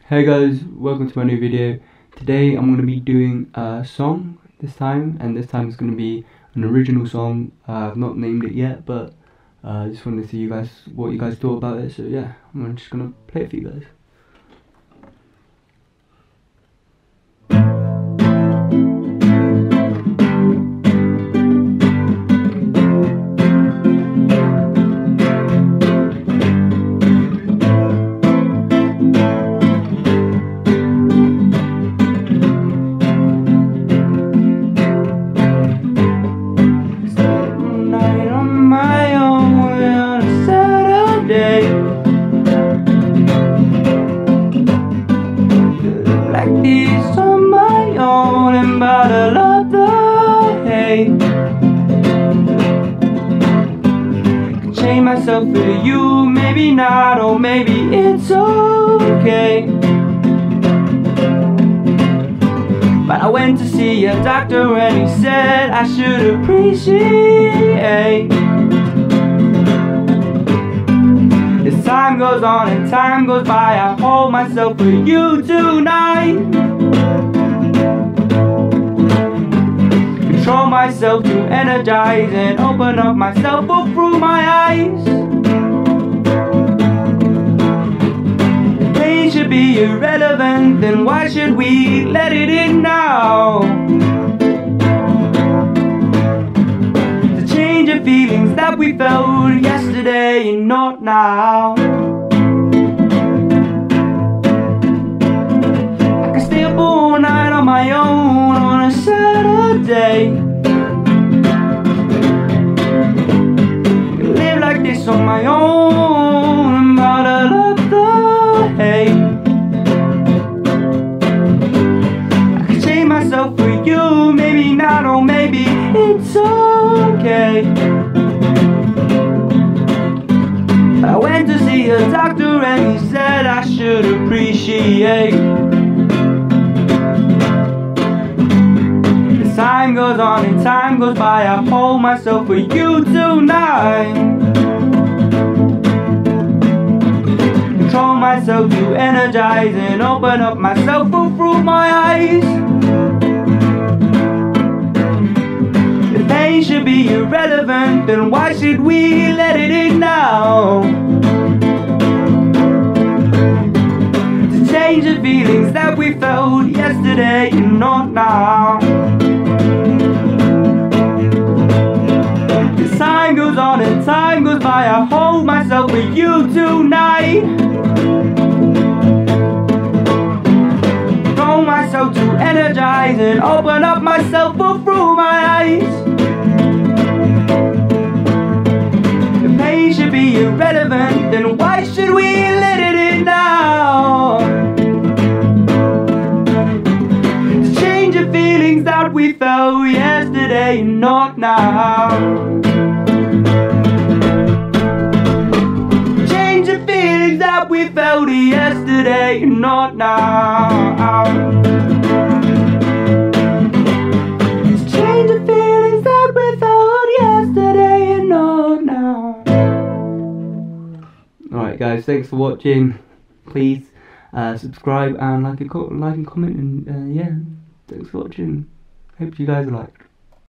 Hey guys, welcome to my new video. Today I'm going to be doing a song this time, and this time it's going to be an original song. I've not named it yet, but I just wanted to see what you guys thought about it. So yeah, I'm just going to play it for you guys. Like this on my own and bottle up the hate. Could change myself for you, maybe not, or maybe it's okay. But I went to see a doctor and he said I should appreciate. As time goes on and time goes by, I hold myself for you tonight. Control myself to energize and open up myself up through my eyes. If pain should be irrelevant, then why should we let it in now? To change the feelings that we felt yesterday and not now. I can stay up all night on my own on a Saturday. Live like this on my own and bottle up the hate. I can change myself for you, maybe not, or maybe it's okay. I went to see a doctor and he said I should appreciate. As time goes on and time goes by, I hold myself for you tonight. Control myself to energize and open up myself through my eyes. If pain should be irrelevant, then why should we let it in now? To change the feelings that we felt yesterday and not now. As time goes on and time goes by, I hold myself for you tonight. Control myself to energize and open up myself through my eyes. If pain should be irrelevant, then why should we let it in now? To change the feelings that we felt yesterday and not now. Change the feelings that we felt yesterday and not now. Change the feelings that we felt yesterday and not now. Alright guys, thanks for watching. Please subscribe and like and comment, and yeah, thanks for watching. Hope you guys liked.